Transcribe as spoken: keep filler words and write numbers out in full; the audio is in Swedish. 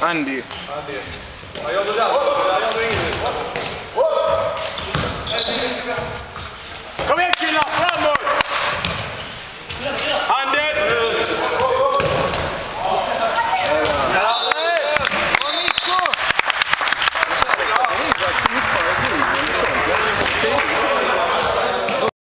Andy. Andy. Ja, gör du där? Där gör du inget. Kom igen killar, framåt!